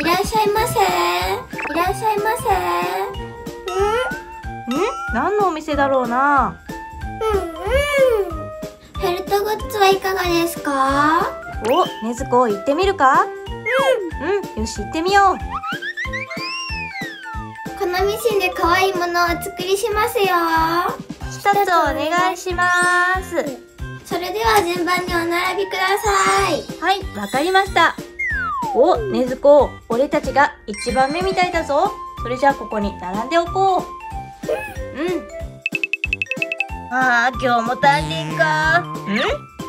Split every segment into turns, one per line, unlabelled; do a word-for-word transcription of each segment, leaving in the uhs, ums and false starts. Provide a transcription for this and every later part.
らっしゃいませ。いらっしゃいませ。
ん？ん？何のお店だろうな。
うんうん。フェルトグッズはいかがですか？
お、ねずこ行ってみるか？うん、よし行ってみよう。
このミシンで可愛いものをお作りしますよ。
一つお願いします。
それでは順番にお並びください。
はい、わかりました。お、ねずこ、俺たちが一番目みたいだぞ。それじゃあここに並んでおこう。うん。ああ、今日も大変か。ん？
うん？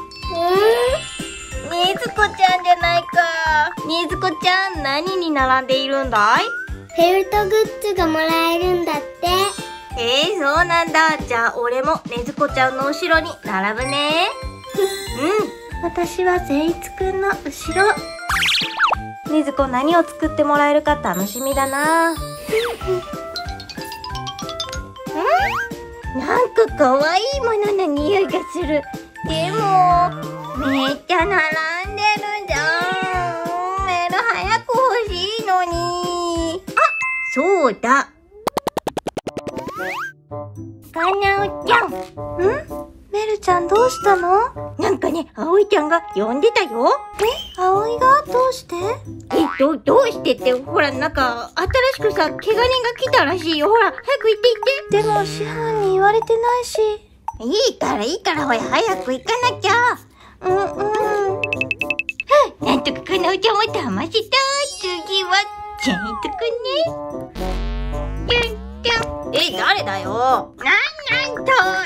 ねずこちゃんじゃないか。ねずこちゃん、何に並んでいるんだい？
フェルトグッズがもらえるんだって。
えー、そうなんだ。じゃあ俺もねずこちゃんの後ろに並ぶね。うん、私は善逸くんの後ろ。ねずこ、何を作ってもらえるか楽しみだな。ん？なんかかわいいものの匂いがする。でもめっちゃ並んでるじゃん。メル早く欲しいのに。あ、そうだ。かなおちゃん。ん？メルちゃんどうしたの？なんかね、あおいちゃんが呼んでたよ。え？あおいがどうして？え、ど、どうしてって、ほら、なんか、新しくさ、怪我人が来たらしいよ。ほら、早く行って行って。でも、師範に言われてないし。いいから、いいから、ほら、早く行かなきゃ。うん、うん。はあ、なんとかかなおちゃんを騙せた。次は、ちゃんとくね。ちゃんちゃん。え、誰だよ。なんなんと、なんなんとに行く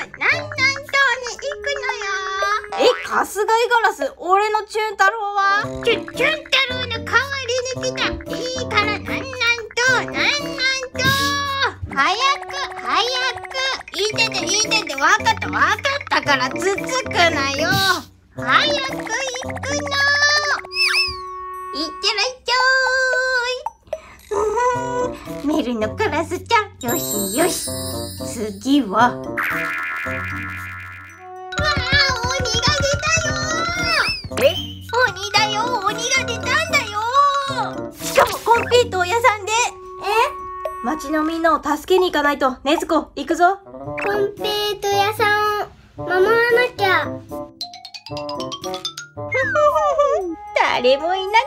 のよ。え、春日井ガラス、俺のチュン太郎は？チュン、チュン太郎の代わりに来た。いいから、なんなんと、なんなんと。早く、早く。言いてて、言いてて、わかった、わかったから、つつくなよ。早く行くの。いってらっしゃーい。メルのカラスちゃん、よしよし。次は。わあ、鬼が出たよ。え？鬼だよ、鬼が出たんだよ。しかもコンペイトー屋さんで。え？町のみんなを助けに行かないと。ねずこ、行くぞ。
コンペイトー屋さんを守らなきゃ。
誰もいなくなった。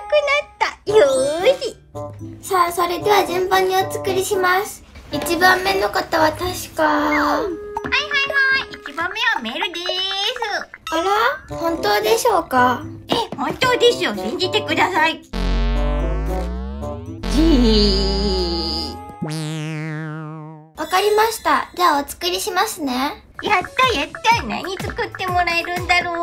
よーし。
さあ、それでは順番にお作りします。一番目の方は確か。はいはいはい。
一番目はメルでーす。
あら？本当でしょうか？
え、本当ですよ。信じてください。じー。
わかりました。じゃあお作りしますね。
やったやった。何作ってもらえるんだろう。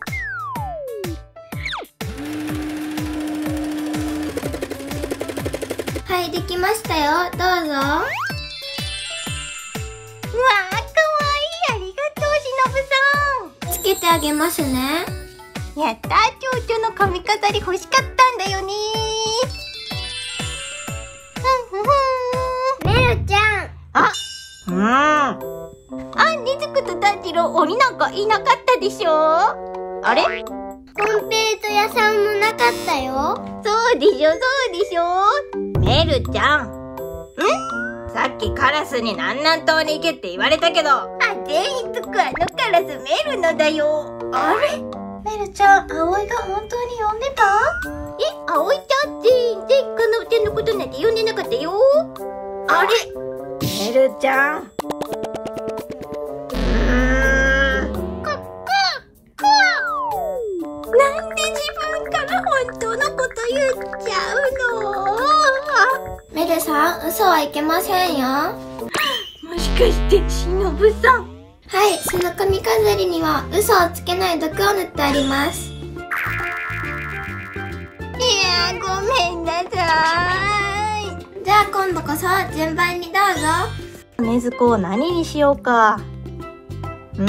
はい、できましたよ。どうぞ。うわー、かわ
いい。ありがとう、しのぶさん。
つけてあげますね。
やったー。蝶々の髪飾り欲しかったんだよねー。
メルちゃん。
あ、うん。あ、ねずこと炭治郎、鬼なんかいなかったでしょ。あれ？
コンペイトー屋さんもなかったよ。
そうでしょ、そうでしょ。メルちゃん。ん？さっきカラスに南南東に行けって言われたけど。あ、全員つくあのカラスメルのだよ。あれ？メルちゃん、葵が本当に呼んでた？え、葵ちゃん全然かなおちゃんのことなんて呼んでなかったよ。あれ？メルちゃん。うーん。こ、こ、こわ。なんで自分から本当のこと言っちゃうの？
メルさん、嘘はいけませんよ。
もしかしてしのぶさん？
はい、その髪飾りには嘘をつけない毒を塗ってあります。
いやー、ごめんなさーい。
じゃあ今度こそ順番にどうぞ。
ねずこを何にしようか。ん？ん？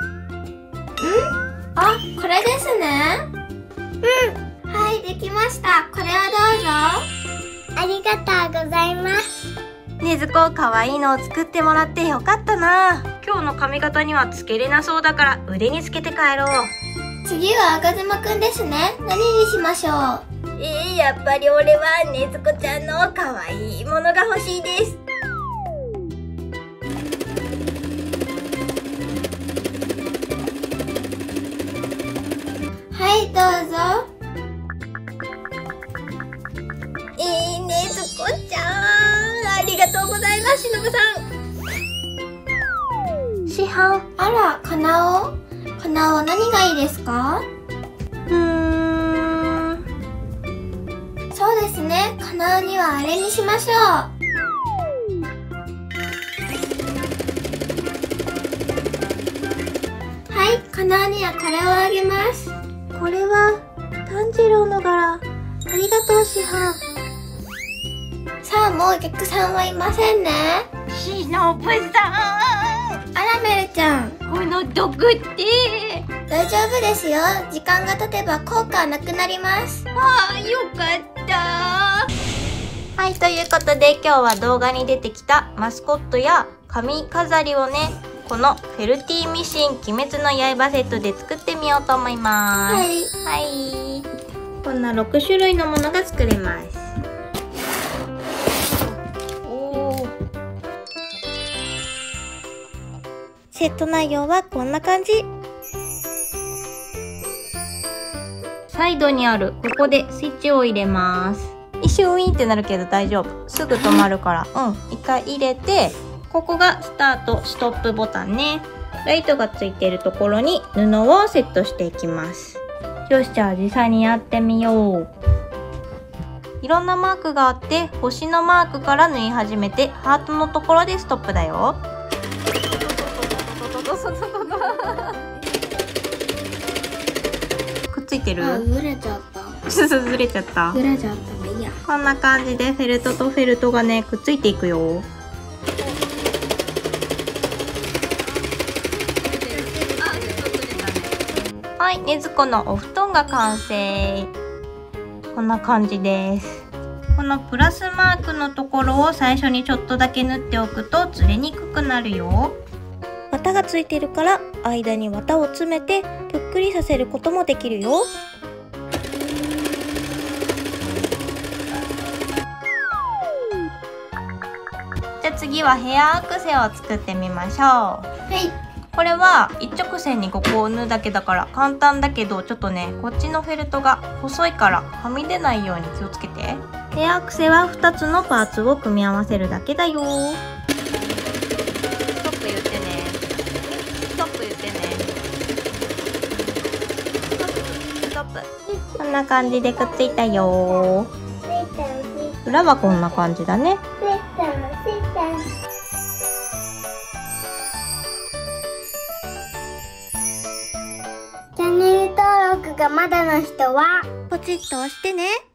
あ、これですね。うん。はい、できました。これをどうぞ。ありがとうございます。
ねずこ、かわいいのを作ってもらってよかったな。今日の髪型にはつけれなそうだから腕につけて帰ろう。
次は赤妻くんですね。何にしましょう？
えー、やっぱり俺はねずこちゃんの可愛いものが欲しいです。
はい、どうぞ。
えー、ねずこちゃん、ありがとうございます、しのぶさん。市販。
あら、かなおかなお何がいいですか？
うーん。
そうですね、かなおにはあれにしましょう。はい、かなおにはこれをあげます。
これは炭治郎の柄。ありがとう、市販。
さあ、もうお客さんはいませんね。
しのぶさん、
あら、メルちゃん、
この毒って
大丈夫ですよ。時間が経てば効果はなくなります。
ああ、よかった。はい、ということで今日は動画に出てきたマスコットや髪飾りをね、このフェルティミシン鬼滅の刃セットで作ってみようと思います。
はい。
はい。こんなろく種類のものが作れます。おー。セット内容はこんな感じ。サイドにあるここでスイッチを入れます。一瞬ウィーンってなるけど大丈夫。すぐ止まるから。うん。一回入れて、ここがスタート、ストップボタンね。ライトがついているところに布をセットしていきます。よし、じゃあ実際にやってみよう。いろんなマークがあって、星のマークから縫い始めて、ハートのところでストップだよ。くっついてる？
あ、ずれちゃった。
ずれちゃった。
ずれちゃったね。いいや。
こんな感じでフェルトとフェルトがね、くっついていくよ。はい、ねずこのお布団が完成。こんな感じです。このプラスマークのところを最初にちょっとだけ縫っておくとずれにくくなるよ。綿がついてるから間に綿を詰めてぷっくりさせることもできるよ。じゃあ次はヘアアクセを作ってみましょう。
はい。
これは一直線にここを縫うだけだから簡単だけど、ちょっとねこっちのフェルトが細いからはみ出ないように気をつけて。ヘアアクセはふたつのパーツを組み合わせるだけだよ。ストップ言ってね。ストップ言ってね。ストップ。こんな感じでくっついたよ。裏はこんな感じだね。
チャンネル登録がまだの人は
ポチッと押してね。